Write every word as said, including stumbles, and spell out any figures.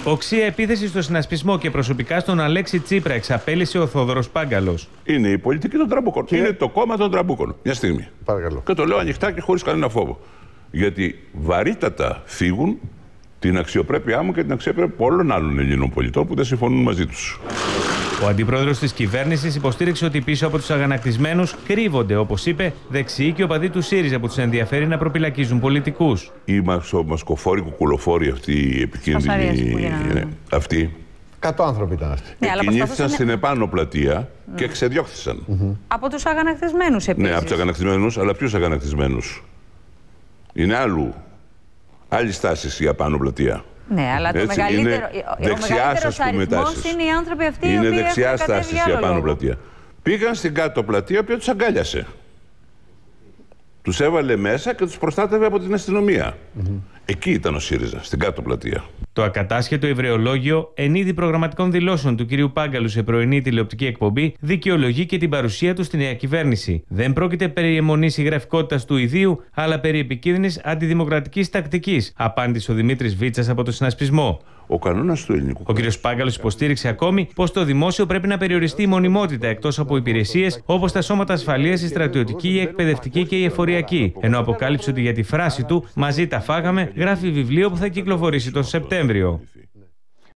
Οξία επίθεση στο συνασπισμό και προσωπικά στον Αλέξη Τσίπρα εξαπέλυσε ο Θόδωρος Πάγκαλος. Είναι η πολιτική των τραμπούκων. Και... είναι το κόμμα των τραμπούκων. Μια στιγμή. Παρακαλώ. Και το λέω ανοιχτά και χωρίς κανένα φόβο. Γιατί βαρύτατα φύγουν την αξιοπρέπειά μου και την αξιοπρέπεια όλων άλλων Ελλήνων πολιτών που δεν συμφωνούν μαζί τους. Ο αντιπρόεδρος της κυβέρνησης υποστήριξε ότι πίσω από τους αγανακτισμένους κρύβονται, όπως είπε, δεξιοί και οπαδοί του ΣΥΡΙΖΑ που τους ενδιαφέρει να προπυλακίζουν πολιτικούς. Οι μασκοφόροι, κουκουλοφόροι αυτοί οι επικίνδυνοι. Ναι, αυτοί. Εκατό άνθρωποι ήταν αυτοί. Ναι, κινήθησαν είναι... στην επάνω πλατεία mm. και ξεδιώχθησαν. Mm-hmm. Από τους αγανακτισμένους επίσης. Ναι, από τους αγανακτισμένους, αλλά ποιους αγανακτισμένους? Είναι άλλου. Άλλη στάση η απάνω πλατεία. Ναι, αλλά το έτσι, μεγαλύτερο, είναι ο δεξιάς μεγαλύτερος είναι οι άνθρωποι αυτοί είναι οι οποίοι δεξιά έχουν στάση η απάνω πλατεία. Πήγαν στην κάτω πλατεία, που τους αγκάλιασε. Τους έβαλε μέσα και τους προστάτευε από την αστυνομία. Mm-hmm. Εκεί ήταν ο ΣΥΡΙΖΑ, στην κάτω πλατεία. Το ακατάσχετο ευρεολόγιο, εν είδη προγραμματικών δηλώσεων του κ. Πάγκαλου σε πρωινή τηλεοπτική εκπομπή, δικαιολογεί και την παρουσία του στη νέα κυβέρνηση. Δεν πρόκειται περί αιμονής συγγραφικότητας του ιδίου, αλλά περί επικίνδυνης αντιδημοκρατικής τακτικής, απάντησε ο Δημήτρης Βίτσας από το συνασπισμό. Ο κανόνας του ελληνικού. Ο κ. Πάγκαλος υποστήριξε ακόμη πως το δημόσιο πρέπει να περιοριστεί η μονιμότητα εκτός από υπηρεσίες όπως τα σώματα ασφαλείας, η στρατιωτική, η εκπαιδευτική και η εφοριακή. Ενώ αποκάλυψε ότι για τη φράση του «Μαζί τα φάγαμε» γράφει βιβλίο που θα κυκλοφορήσει τον Σεπτέμβριο.